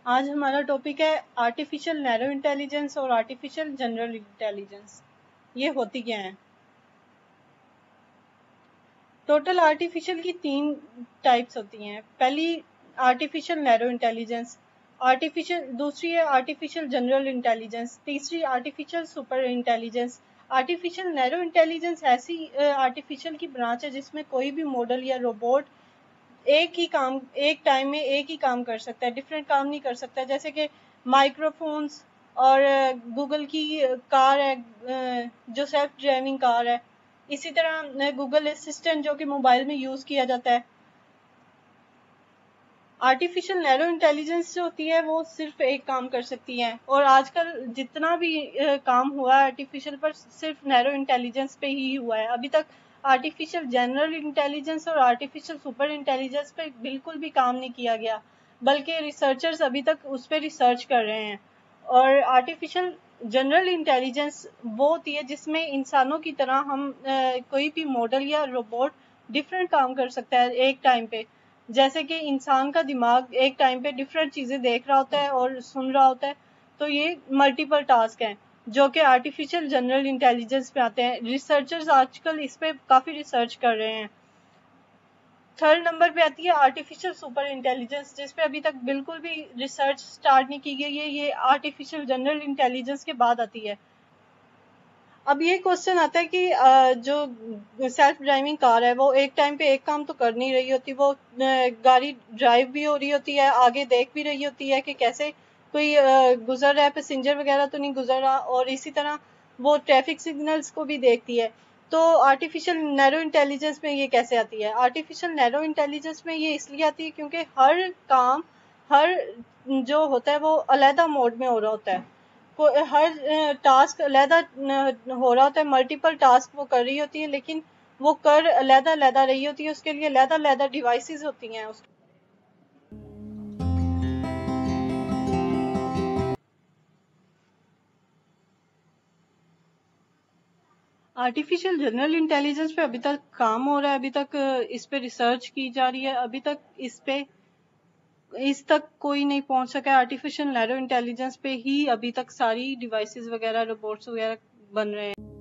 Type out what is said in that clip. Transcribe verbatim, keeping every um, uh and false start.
आज हमारा टॉपिक है आर्टिफिशियल नैरो इंटेलिजेंस और आर्टिफिशियल जनरल इंटेलिजेंस। ये होती क्या है? टोटल आर्टिफिशियल की तीन टाइप्स होती हैं। पहली आर्टिफिशियल नैरो इंटेलिजेंस, आर्टिफिशियल दूसरी है आर्टिफिशियल जनरल इंटेलिजेंस, तीसरी artificial super intelligence. Artificial narrow intelligence ऐसी आर्टिफिशियल की ब्रांच है जिसमें कोई भी मॉडल या रोबोट एक ही काम एक टाइम में एक ही काम कर सकता है, डिफरेंट काम नहीं कर सकता। जैसे कि माइक्रोफोन्स और गूगल की कार है जो सेल्फ ड्राइविंग कार है, इसी तरह गूगल असिस्टेंट जो कि मोबाइल में यूज किया जाता है। आर्टिफिशियल नैरो इंटेलिजेंस जो होती है वो सिर्फ एक काम कर सकती है, और आजकल जितना भी काम हुआ है आर्टिफिशियल पर सिर्फ नैरो इंटेलिजेंस पे ही हुआ है। अभी तक आर्टिफिशियल जनरल इंटेलिजेंस और आर्टिफिशियल सुपर इंटेलिजेंस पे बिल्कुल भी काम नहीं किया गया, बल्कि रिसर्चर्स अभी तक उस पर रिसर्च कर रहे हैं। और आर्टिफिशियल जनरल इंटेलिजेंस वो होती है जिसमें इंसानों की तरह हम आ, कोई भी मॉडल या रोबोट डिफरेंट काम कर सकता है एक टाइम पे। जैसे कि इंसान का दिमाग एक टाइम पे डिफरेंट चीजें देख रहा होता है और सुन रहा होता है, तो ये मल्टीपल टास्क हैं जो कि आर्टिफिशियल जनरल इंटेलिजेंस पे आते हैं। रिसर्चर्स आजकल इस पे काफी रिसर्च कर रहे हैं। थर्ड नंबर पे आती है आर्टिफिशियल सुपर इंटेलिजेंस, जिस पे अभी तक बिल्कुल भी रिसर्च स्टार्ट नहीं की गई है। ये आर्टिफिशियल जनरल इंटेलिजेंस के बाद आती है। अब ये क्वेश्चन आता है कि जो सेल्फ ड्राइविंग कार है वो एक टाइम पे एक काम तो कर नहीं रही होती, वो गाड़ी ड्राइव भी हो रही होती है, आगे देख भी रही होती है कि कैसे कोई गुजर रहा है, पैसेंजर वगैरह तो नहीं गुजर रहा, और इसी तरह वो ट्रैफिक सिग्नल्स को भी देखती है। तो आर्टिफिशियल नैरो इंटेलिजेंस में ये कैसे आती है? आर्टिफिशियल नैरो इंटेलिजेंस में ये इसलिए आती है क्योंकि हर काम हर जो होता है वो अलहदा मोड में हो रहा होता है। को हर टास्क अलहदा हो रहा होता है, मल्टीपल टास्क वो कर रही होती है, लेकिन वो कर अलहदा अलहदा रही होती है, उसके लिए अलहदा अलहदा डिवाइसेस होती हैं। आर्टिफिशियल जनरल इंटेलिजेंस पे अभी तक काम हो रहा है, अभी तक इस पे रिसर्च की जा रही है, अभी तक इस पे इस तक कोई नहीं पहुंच सका है। आर्टिफिशियल नैरो इंटेलिजेंस पे ही अभी तक सारी डिवाइसेस वगैरह रोबोट्स वगैरह बन रहे हैं।